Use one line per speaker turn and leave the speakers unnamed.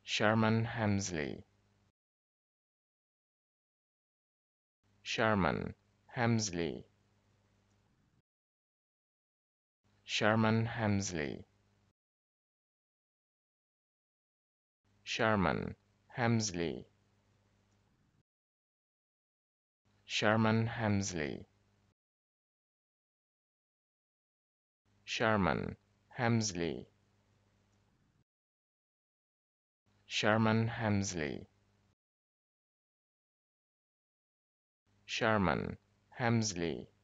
Sherman Hemsley, Sherman Hemsley, Sherman Hemsley, Sherman Hemsley, Sherman Hemsley, Sherman Hemsley, Sherman Hemsley, Sherman Hemsley,